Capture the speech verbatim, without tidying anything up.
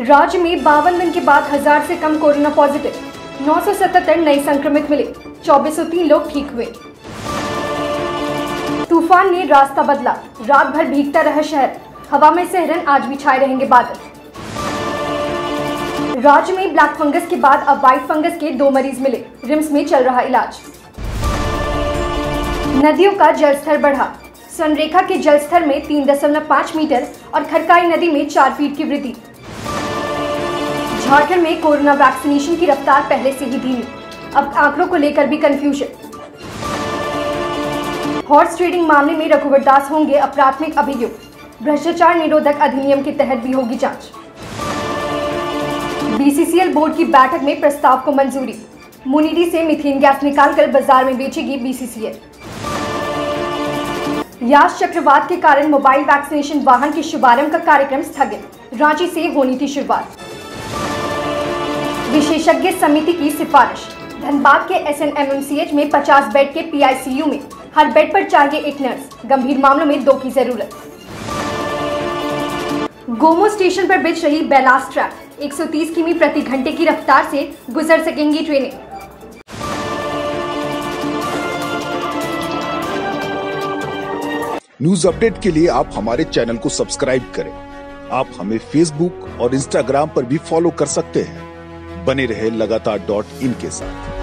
राज्य में बावन दिन के बाद हजार से कम कोरोना पॉजिटिव, नौ सौ सतहत्तर नए संक्रमित मिले, चौबीस सौ तीन लोग ठीक हुए। तूफान ने रास्ता बदला, रात भर भीगता रहा शहर, हवा में सिहरन, आज भी छाए रहेंगे बादल। राज्य में ब्लैक फंगस के बाद अब व्हाइट फंगस के दो मरीज मिले, रिम्स में चल रहा इलाज। नदियों का जलस्तर बढ़ा, स्वनरेखा के जलस्तर में तीन दशमलव पाँच मीटर और खरकाई नदी में चार फीट की वृद्धि। झारखंड में कोरोना वैक्सीनेशन की रफ्तार पहले से ही धीमी, अब आंकड़ों को लेकर भी कंफ्यूजन। हॉर्स ट्रेडिंग मामले में रघुवर दास होंगे अप्राथमिक अभियुक्त, भ्रष्टाचार निरोधक अधिनियम के तहत भी होगी जांच। बीसीसीएल बोर्ड की बैठक में प्रस्ताव को मंजूरी, मुनीडी से मीथेन गैस निकालकर बाजार में बेचेगी बीसीसीएल। यास चक्रवात के कारण मोबाइल वैक्सीनेशन वाहन के शुभारंभ का कार्यक्रम स्थगित, रांची से होनी थी शुरुआत। विशेषज्ञ समिति की सिफारिश, धनबाद के एसएनएमएमसीएच में पचास बेड के पीआईसीयू में हर बेड पर चाहिए एक नर्स, गंभीर मामलों में दो की जरूरत। गोमो स्टेशन पर बिछ रही बैलास्ट ट्रैक, एक सौ तीस किमी प्रति घंटे की रफ्तार से गुजर सकेंगी ट्रेनें। न्यूज अपडेट के लिए आप हमारे चैनल को सब्सक्राइब करें। आप हमें फेसबुक और इंस्टाग्राम पर भी फॉलो कर सकते हैं। बने रहे लगातार डॉट इन के साथ।